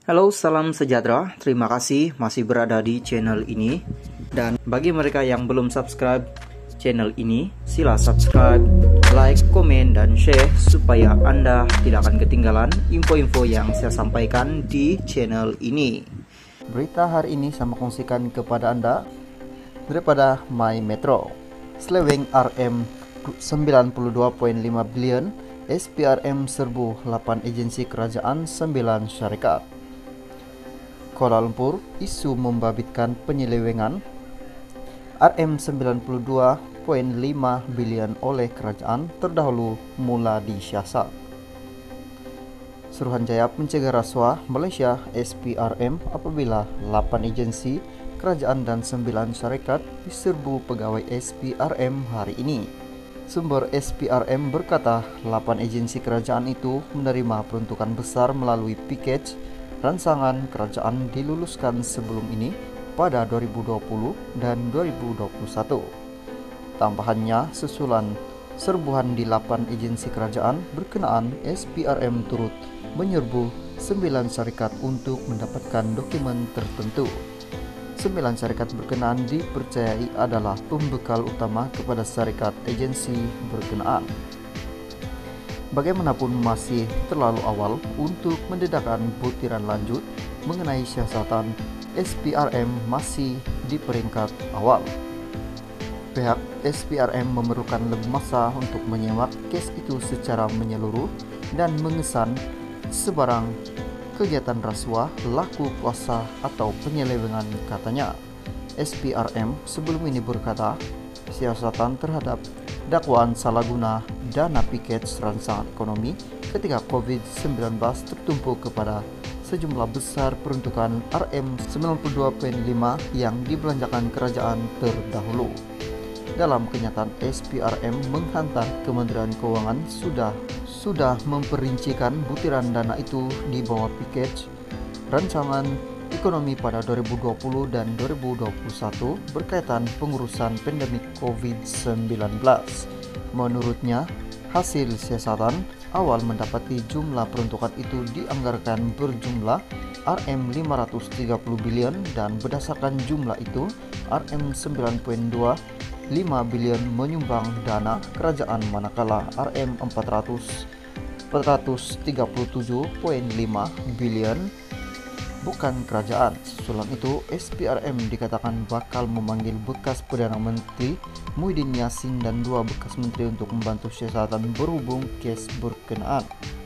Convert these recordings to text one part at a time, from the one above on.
Halo, salam sejahtera. Terima kasih masih berada di channel ini. Dan bagi mereka yang belum subscribe channel ini, sila subscribe, like, komen, dan share supaya Anda tidak akan ketinggalan info-info yang saya sampaikan di channel ini. Berita hari ini saya kongsikan kepada Anda daripada My Metro. Sleweng RM 92.5 bilion, SPRM serbu 8 agensi kerajaan 9 syarikat. Kuala Lumpur, isu membabitkan penyelewengan RM 92.5 bilion oleh kerajaan terdahulu mula disiasat. Suruhanjaya Pencegah Rasuah Malaysia SPRM apabila 8 agensi kerajaan dan 9 syarikat diserbu pegawai SPRM hari ini. Sumber SPRM berkata 8 agensi kerajaan itu menerima peruntukan besar melalui package rancangan kerajaan diluluskan sebelum ini pada 2020 dan 2021. Tambahannya, susulan serbuhan di 8 agensi kerajaan berkenaan, SPRM turut menyerbu 9 syarikat untuk mendapatkan dokumen tertentu. 9 syarikat berkenaan dipercayai adalah pembekal utama kepada syarikat agensi berkenaan. Bagaimanapun masih terlalu awal untuk mendedahkan butiran lanjut mengenai siasatan SPRM masih di peringkat awal. Pihak SPRM memerlukan lebih masa untuk menyimak kes itu secara menyeluruh dan mengesan sebarang kegiatan rasuah, laku kuasa atau penyelewengan, katanya. SPRM sebelum ini berkata siasatan terhadap dakwaan salah guna dana package rancangan ekonomi ketika COVID-19 tertumpuk kepada sejumlah besar peruntukan RM 92.5 yang dibelanjakan kerajaan terdahulu. Dalam kenyataan, SPRM menghantar Kementerian Keuangan sudah memperincikan butiran dana itu di bawah package rancangan ekonomi pada 2020 dan 2021 berkaitan pengurusan pandemik COVID-19. Menurutnya, hasil siasatan awal mendapati jumlah peruntukan itu dianggarkan berjumlah RM 530 bilion dan berdasarkan jumlah itu RM 9.25 bilion menyumbang dana kerajaan manakala RM 437.5 bilion bukan kerajaan. Susulan itu, SPRM dikatakan bakal memanggil bekas Perdana Menteri Muhyiddin Yassin dan 2 bekas menteri untuk membantu siasatan berhubung kes berkenaan.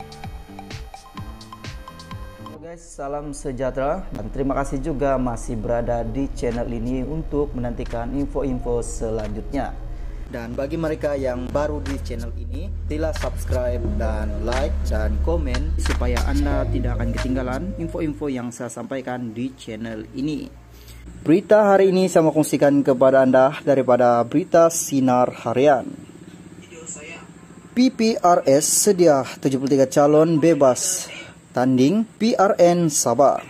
Halo guys, salam sejahtera dan terima kasih juga masih berada di channel ini untuk menantikan info-info selanjutnya. Dan bagi mereka yang baru di channel ini, sila subscribe dan like dan komen supaya Anda tidak akan ketinggalan info-info yang saya sampaikan di channel ini. Berita hari ini saya mau kongsikan kepada Anda daripada berita Sinar Harian. PPRS sedia 73 calon bebas tanding PRN Sabah.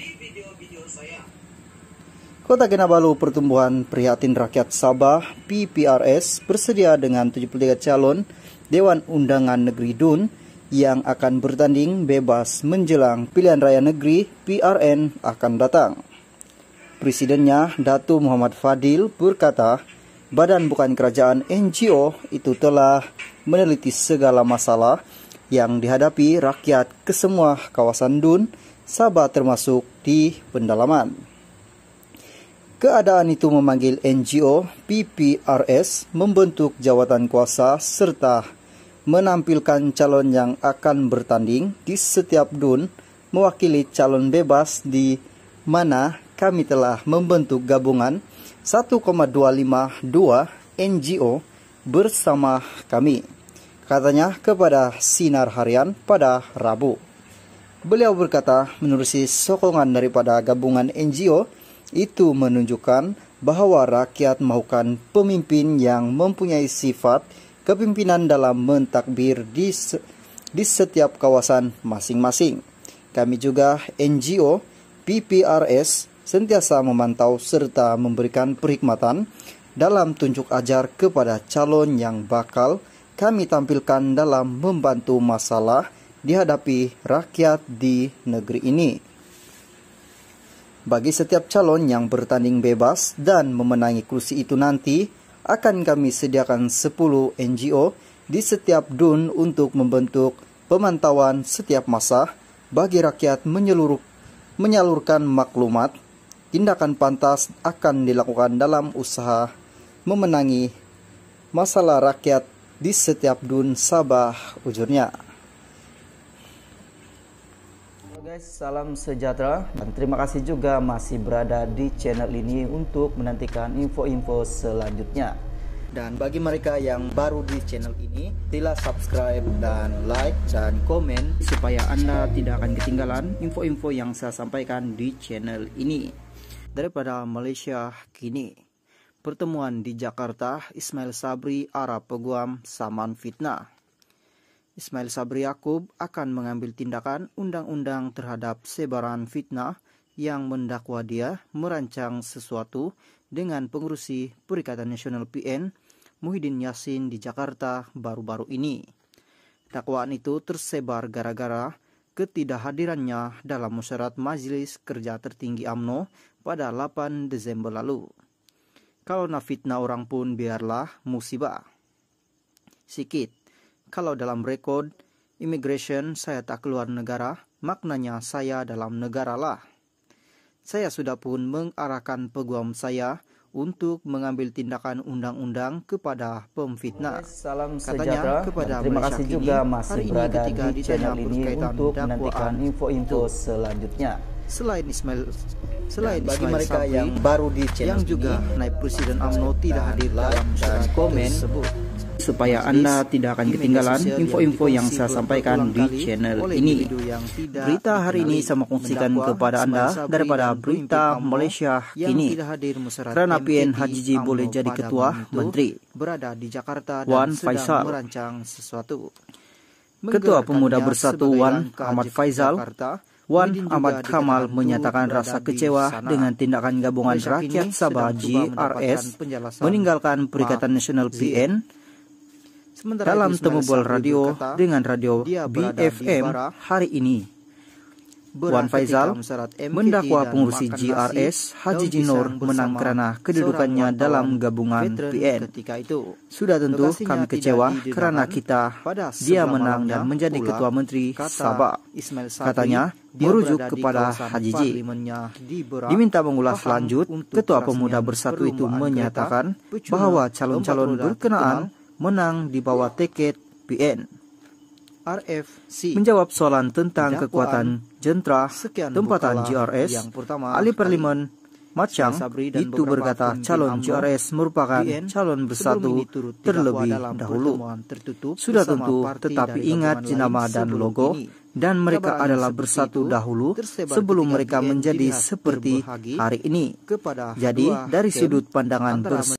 Kota Kinabalu Pertumbuhan Prihatin Rakyat Sabah PPRS bersedia dengan 73 calon Dewan Undangan Negeri DUN yang akan bertanding bebas menjelang pilihan raya negeri PRN akan datang. Presidennya Datu Muhammad Fadil berkata, badan bukan kerajaan NGO itu telah meneliti segala masalah yang dihadapi rakyat ke semua kawasan DUN Sabah termasuk di pendalaman. Keadaan itu memanggil NGO PPRS membentuk jawatan kuasa serta menampilkan calon yang akan bertanding di setiap DUN mewakili calon bebas, di mana kami telah membentuk gabungan 1,252 NGO bersama kami, katanya kepada Sinar Harian pada Rabu. Beliau berkata, menerusi sokongan daripada gabungan NGO itu menunjukkan bahwa rakyat mahukan pemimpin yang mempunyai sifat kepimpinan dalam mentadbir di setiap kawasan masing-masing. Kami juga NGO PPRS sentiasa memantau serta memberikan perkhidmatan dalam tunjuk ajar kepada calon yang bakal kami tampilkan dalam membantu masalah dihadapi rakyat di negeri ini. Bagi setiap calon yang bertanding bebas dan memenangi kursi itu nanti, akan kami sediakan 10 NGO di setiap DUN untuk membentuk pemantauan setiap masa bagi rakyat menyalurkan maklumat. Tindakan pantas akan dilakukan dalam usaha memenangi masalah rakyat di setiap DUN Sabah, ujurnya. Halo guys, salam sejahtera dan terima kasih juga masih berada di channel ini untuk menantikan info-info selanjutnya. Dan bagi mereka yang baru di channel ini, sila subscribe dan like dan komen supaya Anda tidak akan ketinggalan info-info yang saya sampaikan di channel ini. Daripada Malaysia kini, pertemuan di Jakarta, Ismail Sabri Arab Peguam Saman Fitnah. Ismail Sabri Yaakob akan mengambil tindakan undang-undang terhadap sebaran fitnah yang mendakwa dia merancang sesuatu dengan pengurusi Perikatan Nasional PN Muhyiddin Yassin di Jakarta baru-baru ini. Dakwaan itu tersebar gara-gara ketidakhadirannya dalam musyawarah Majelis Kerja Tertinggi UMNO pada 8 Desember lalu. Kalau nak fitnah orang pun biarlah musibah. Sikit, kalau dalam rekod immigration saya tak keluar negara, maknanya saya dalam negara lah. Saya sudah pun mengarahkan peguam saya untuk mengambil tindakan undang-undang kepada pemfitnah. Salam sejahtera. Terima kasih juga masih berada di channel ini untuk menantikan info-info selanjutnya. Selain bagi mereka Sabri, yang baru di channel yang juga naib Presiden UMNO tidak hadir dalam komen tersebut, supaya Anda tidak akan ketinggalan info-info yang saya sampaikan di channel ini. Berita hari ini saya kongsikan kepada Anda daripada Berita Malaysia Kini. Kerana PN Hajiji boleh jadi ketua menteri, berada di Jakarta dan sedang merancang sesuatu. Ketua Pemuda Bersatu Wan Ahmad Faizal, Wan Ahmad Kamal menyatakan rasa kecewa dengan tindakan gabungan rakyat Sabah GRS meninggalkan Perikatan Nasional PN. Dalam temu radio dengan radio BFM hari ini, Wan Faizal mendakwa pengurusi GRS Haji Jinor menang kerana kedudukannya dalam gabungan PN. Sudah tentu kami kecewa kerana dia menang dan menjadi Ketua Menteri Sabah. Katanya merujuk kepada Haji J. Diminta mengulas lanjut, Ketua Pemuda Bersatu itu menyatakan bahawa calon-calon berkenaan menang di bawah tiket PN. Menjawab soalan tentang kekuatan jentera tempatan GRS, ahli parlimen Macang itu berkata calon GRS merupakan calon bersatu terlebih dahulu. Sudah tentu, tetapi ingat jenama dan logo, dan mereka adalah bersatu dahulu sebelum mereka menjadi seperti hari ini. Jadi dari sudut pandangan bersatu